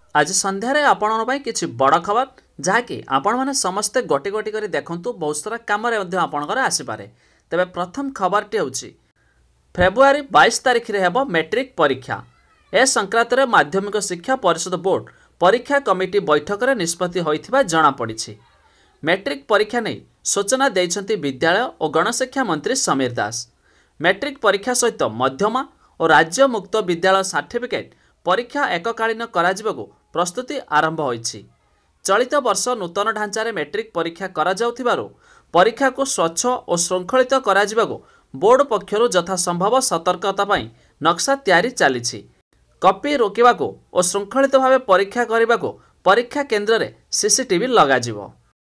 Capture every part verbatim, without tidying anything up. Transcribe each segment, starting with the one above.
आज संध्यारे आपण ପାଇଁ କିଛି ବଡ଼ ଖବର ଯାହାକି ଆପଣମାନେ ସମସ୍ତେ ଗୋଟି ଗୋଟି କରି ଦେଖନ୍ତୁ ବହୁତ ସାରା କାମରେ ମଧ୍ୟ ଆପଣଙ୍କର ଆସିପାରେ। ତେବେ ପ୍ରଥମ ଖବରଟି ହେଉଛି ଫେବୃଆରୀ ବାଇଶ ତାରିଖରେ ହେବ ମେଟ୍ରିକ୍ ପରୀକ୍ଷା। ଏ ସଂକ୍ରାନ୍ତରେ ମାଧ୍ୟମିକ ଶିକ୍ଷା ପରିଷଦ ବୋର୍ଡ ପରୀକ୍ଷା କମିଟି ବୈଠକରେ ନିଷ୍ପତ୍ତି ହୋଇଥିବା ଜଣାପଡ଼ିଛି। ମେଟ୍ରିକ୍ ପରୀକ୍ଷା ନେଇ ସୂଚନା ଦେଇଛନ୍ତି ବିଦ୍ୟାଳୟ ଓ ଗଣଶିକ୍ଷା ମନ୍ତ୍ରୀ ସମୀର ଦାସ। ମେଟ୍ରିକ୍ ପରୀକ୍ଷା ସହିତ ମଧ୍ୟମା ଓ ରାଜ୍ୟ ମୁକ୍ତ ବିଦ୍ୟାଳୟ ସାର୍ଟିଫିକେଟ୍ ପରୀକ୍ଷା ଏକକାଳୀନ କରାଯିବାକୁ ପ୍ରସ୍ତୁତି ଆରମ୍ଭ ହୋଇଛି। ଚଳିତ ବର୍ଷ ନୂତନ ଢାଞ୍ଚାରେ ମେଟ୍ରିକ୍ ପରୀକ୍ଷା କରାଯାଉଥିବାରୁ ପରୀକ୍ଷାକୁ ସ୍ୱଚ୍ଛ ଓ ଶୃଙ୍ଖଳିତ କରାଯିବାକୁ ବୋର୍ଡ ପକ୍ଷରୁ ଯଥାସମ୍ଭବ ସତର୍କତା ପାଇଁ ନକ୍ସା ତିଆରି ଚାଲିଛି। କପି ରୋକିବାକୁ ଓ ଶୃଙ୍ଖଳିତ ଭାବେ ପରୀକ୍ଷା କରିବାକୁ ପରୀକ୍ଷା କେନ୍ଦ୍ରରେ ସିସିଟିଭି ଲଗାଯିବ।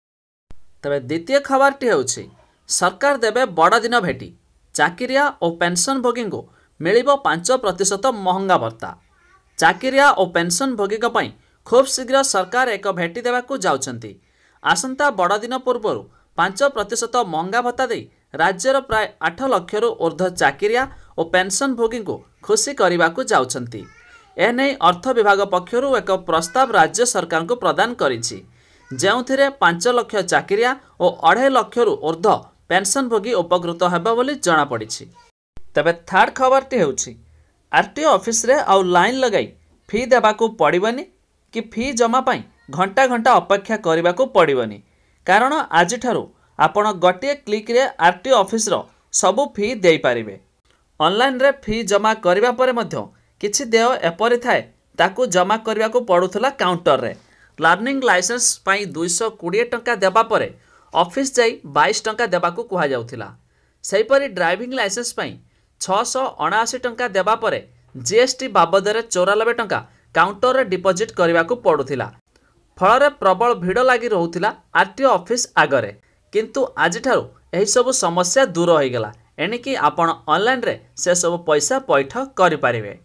ତେବେ ଦ୍ୱିତୀୟ ଖବରଟି ହେଉଛି ସରକାର ଦେବେ ବଡ଼ ଦିନ ଭେଟି, ଚାକିରିଆ ଓ ପେନ୍ସନଭୋଗୀଙ୍କୁ ମିଳିବ ପାଞ୍ଚ ପ୍ରତିଶତ ମହଙ୍ଗା ଭତ୍ତା। ଚାକିରିଆ ଓ ପେନ୍ସନଭୋଗୀଙ୍କ ପାଇଁ ଖୁବ୍ ଶୀଘ୍ର ସରକାର ଏକ ଭେଟି ଦେବାକୁ ଯାଉଛନ୍ତି। ଆସନ୍ତା ବଡ଼ ଦିନ ପୂର୍ବରୁ ପାଞ୍ଚ ପ୍ରତିଶତ ମହଙ୍ଗା ଭତ୍ତା ଦେଇ ରାଜ୍ୟର ପ୍ରାୟ ଆଠ ଲକ୍ଷରୁ ଉର୍ଦ୍ଧ୍ୱ ଚାକିରିଆ ଓ ପେନ୍ସନଭୋଗୀଙ୍କୁ ଖୁସି କରିବାକୁ ଯାଉଛନ୍ତି। ଏନେଇ ଅର୍ଥ ବିଭାଗ ପକ୍ଷରୁ ଏକ ପ୍ରସ୍ତାବ ରାଜ୍ୟ ସରକାରଙ୍କୁ ପ୍ରଦାନ କରିଛି, ଯେଉଁଥିରେ ପାଞ୍ଚ ଲକ୍ଷ ଚାକିରିଆ ଓ ଅଢ଼େଇ ଲକ୍ଷରୁ ଉର୍ଦ୍ଧ୍ୱ ପେନ୍ସନଭୋଗୀ ଉପକୃତ ହେବ ବୋଲି ଜଣାପଡ଼ିଛି। ତେବେ ଥାର୍ଡ ଖବରଟି ହେଉଛି ଆରଟିଓ ଅଫିସରେ ଆଉ ଲାଇନ୍ ଲଗାଇ ଫି ଦେବାକୁ ପଡ଼ିବନି କି ଫି ଜମା ପାଇଁ ଘଣ୍ଟା ଘଣ୍ଟା ଅପେକ୍ଷା କରିବାକୁ ପଡ଼ିବନି। କାରଣ ଆଜିଠାରୁ ଆପଣ ଗୋଟିଏ କ୍ଲିକ୍ରେ ଆରଟିଓ ଅଫିସର ସବୁ ଫି ଦେଇପାରିବେ। ଅନଲାଇନ୍ରେ ଫି ଜମା କରିବା ପରେ ମଧ୍ୟ କିଛି ଦେୟ ଏପରି ଥାଏ ତାକୁ ଜମା କରିବାକୁ ପଡ଼ୁଥିଲା କାଉଣ୍ଟରରେ। ଲର୍ଣ୍ଣିଂ ଲାଇସେନ୍ସ ପାଇଁ ଦୁଇଶହ କୋଡ଼ିଏ ଟଙ୍କା ଦେବା ପରେ ଅଫିସ ଯାଇ ବାଇଶ ଟଙ୍କା ଦେବାକୁ କୁହାଯାଉଥିଲା। ସେହିପରି ଡ୍ରାଇଭିଂ ଲାଇସେନ୍ସ ପାଇଁ ଛଅଶହ ଅଣାଅଶୀ ଟଙ୍କା ଦେବା ପରେ ଜିଏସ୍ଟି ବାବଦରେ ଚଉରାନବେ ଟଙ୍କା କାଉଣ୍ଟରରେ ଡିପୋଜିଟ୍ କରିବାକୁ ପଡ଼ୁଥିଲା। ଫଳରେ ପ୍ରବଳ ଭିଡ଼ ଲାଗି ରହୁଥିଲା ଆରଟିଓ ଅଫିସ ଆଗରେ। କିନ୍ତୁ ଆଜିଠାରୁ ଏହିସବୁ ସମସ୍ୟା ଦୂର ହୋଇଗଲା। ଏଣିକି ଆପଣ ଅନଲାଇନ୍ରେ ସେସବୁ ପଇସା ପଇଠ କରିପାରିବେ।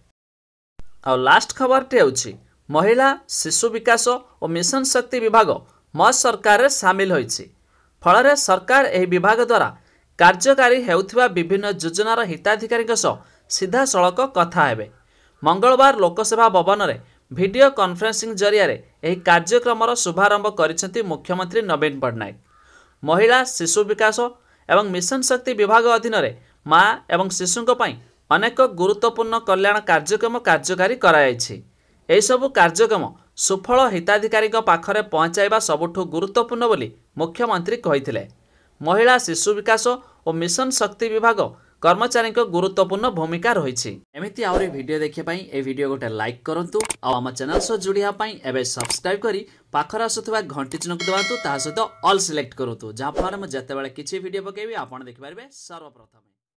ଆଉ ଲାଷ୍ଟ ଖବରଟି ହେଉଛି ମହିଳା ଶିଶୁ ବିକାଶ ଓ ମିଶନ ଶକ୍ତି ବିଭାଗ ମୋ ସରକାରରେ ସାମିଲ ହୋଇଛି। ଫଳରେ ସରକାର ଏହି ବିଭାଗ ଦ୍ୱାରା କାର୍ଯ୍ୟକାରୀ ହେଉଥିବା ବିଭିନ୍ନ ଯୋଜନାର ହିତାଧିକାରୀଙ୍କ ସହ ସିଧାସଳଖ କଥା ହେବେ। ମଙ୍ଗଳବାର ଲୋକସେବା ଭବନରେ ଭିଡ଼ିଓ କନଫରେନ୍ସିଂ ଜରିଆରେ ଏହି କାର୍ଯ୍ୟକ୍ରମର ଶୁଭାରମ୍ଭ କରିଛନ୍ତି ମୁଖ୍ୟମନ୍ତ୍ରୀ ନବୀନ ପଟ୍ଟନାୟକ। ମହିଳା ଶିଶୁ ବିକାଶ ଏବଂ ମିଶନ ଶକ୍ତି ବିଭାଗ ଅଧୀନରେ ମା ଏବଂ ଶିଶୁଙ୍କ ପାଇଁ ଅନେକ ଗୁରୁତ୍ୱପୂର୍ଣ୍ଣ କଲ୍ୟାଣ କାର୍ଯ୍ୟକ୍ରମ କାର୍ଯ୍ୟକାରୀ କରାଯାଇଛି। ଏହିସବୁ କାର୍ଯ୍ୟକ୍ରମ ସୁଫଳ ହିତାଧିକାରୀଙ୍କ ପାଖରେ ପହଞ୍ଚାଇବା ସବୁଠୁ ଗୁରୁତ୍ୱପୂର୍ଣ୍ଣ ବୋଲି ମୁଖ୍ୟମନ୍ତ୍ରୀ କହିଥିଲେ। ମହିଳା ଶିଶୁ ବିକାଶ ଓ ମିଶନ ଶକ୍ତି ବିଭାଗ କର୍ମଚାରୀଙ୍କ ଗୁରୁତ୍ୱପୂର୍ଣ୍ଣ ଭୂମିକା ରହିଛି। ଏମିତି ଆହୁରି ଭିଡ଼ିଓ ଦେଖିବା ପାଇଁ ଏହି ଭିଡ଼ିଓ ଗୋଟେ ଲାଇକ୍ କରନ୍ତୁ ଆଉ ଆମ ଚ୍ୟାନେଲ ସହ ଯୋଡ଼ିବା ପାଇଁ ଏବେ ସବସ୍କ୍ରାଇବ୍ କରି ପାଖରେ ଆସୁଥିବା ଘଣ୍ଟି ଚିହ୍ନକୁ ଦବାନ୍ତୁ, ତାହା ସହିତ ଅଲ୍ ସିଲେକ୍ଟ କରନ୍ତୁ, ଯାହାଫଳରେ ମୁଁ ଯେତେବେଳେ କିଛି ଭିଡ଼ିଓ ପକାଇବି ଆପଣ ଦେଖିପାରିବେ ସର୍ବପ୍ରଥମେ।